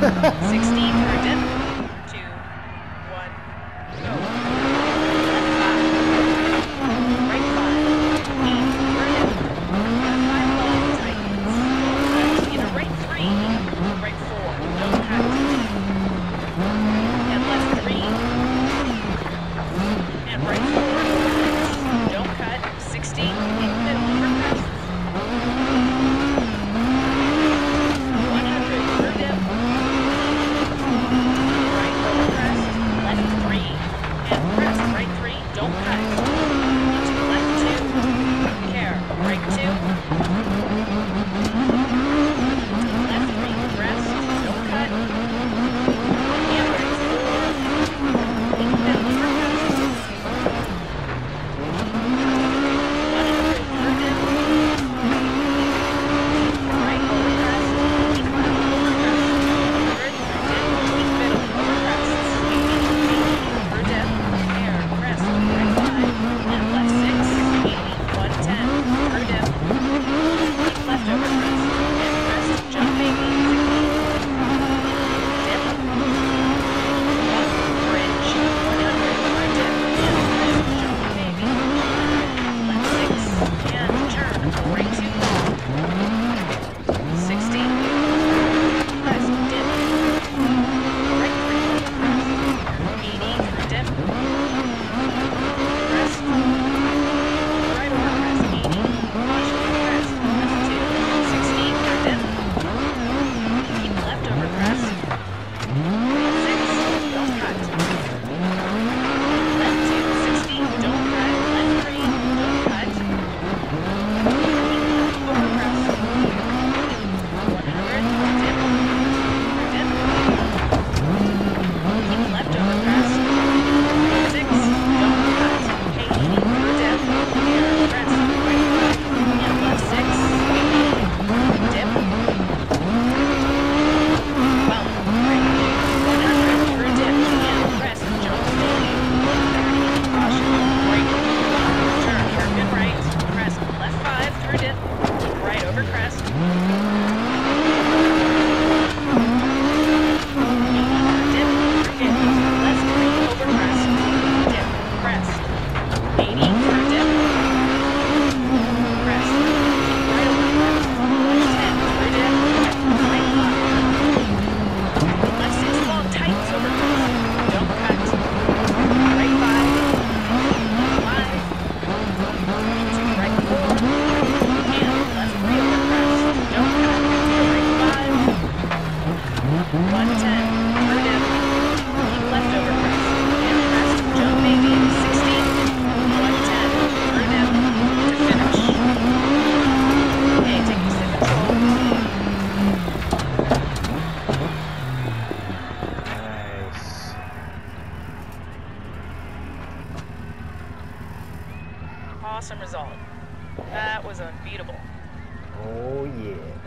for a dip. 2, 1, go. Right 5. 80 for a dip. Left 5 long, tightens. Into right 3. Right 4. Don't cut. And left 3. And right 4. Don't cut. 60. Middle over crest. 100 for a dip. Right over crest. Left 3. And crest. Right 3. Don't cut. Into left 2. Care. Right 2. Left 3. Crest. Don't cut. And right 4. Middle over crest. 100 for a dip. Right over crest. Left over crest. 100 for dip. Middle over crest. 80 for dip. Air. Crest. Right 5. And left 6. 80. 110 for dip. Left over crest. And crest. Jump baby. 60. Dip. Bridge. 100 for dip. And crest. Jump baby. 100. Left 6. And turn. Right 2 long. 60. Crest. Dip. Right 3 over crest. 80 for dip. Crest. Right over crest. 80. Caution crest. Left 2. 60 for dip. Keep left over crest. Right 6. Don't cut. Left 2. 60. Don't cut. Left 3. Don't cut. Keep left over crest. 100. Dip. Dip. Keep left over crest. 6. Don't cut. 80 for dip. Air. Crest. Right 5. And left 6. 80. Dip. Bump. Right. 100 for dip. And crest. Jump baby. 130. Caution. Brake. Turn. Hairpin right. Crest. Left 5 through dip. Right over crest. 80 for dip. 50. Left 3 over crest. Dip. Crest. 80 for dip. Crest. Right over crest. Left 10 for dip. Right 5. Left 6 long tightens over crest. Don't cut. Right 5. 5. Into right 4. And left 3 over crest. Don't cut. Right 5. 110 for dip. Keep left over crest. And crest. Jump baby. 60. 110 for dip. To finish. Okay, take your sit control. Nice. Awesome result. That was unbeatable. Oh yeah.